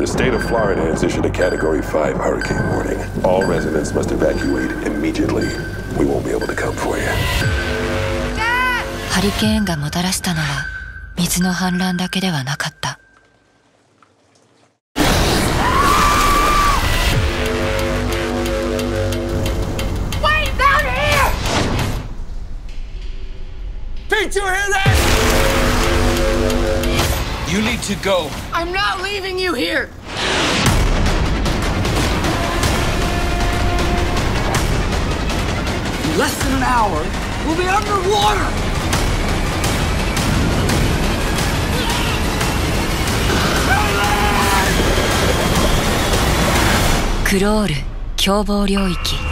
The state of Florida has issued a Category 5 hurricane warning. All residents must evacuate immediately. We won't be able to come for you. ハリケーンがもたらしたのは水の氾濫だけではなかった。 Did you hear that? You need to go. I'm not leaving you here. In less than an hour, we'll be underwater. クロール、凶暴領域。